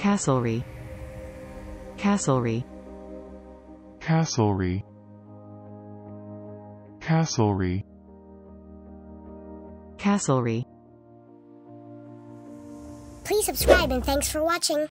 castlery, castlery, castlery, castlery, castlery. Please subscribe and thanks for watching.